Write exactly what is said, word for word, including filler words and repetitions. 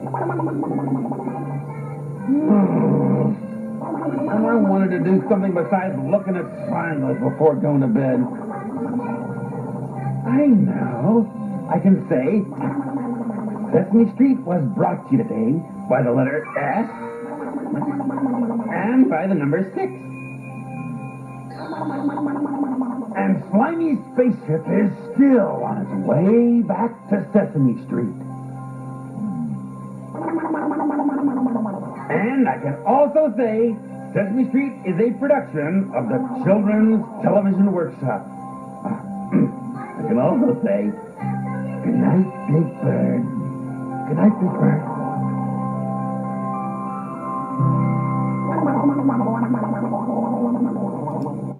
And I wanted to do something besides looking at triangles before going to bed. I know. I can say, Sesame Street was brought to you today by the letter S and by the number six. And Slimy's spaceship is still on its way back to Sesame Street. And I can also say Sesame Street is a production of the Children's Television Workshop. I can also say, good night, Big Bird. Good night, Big Bird.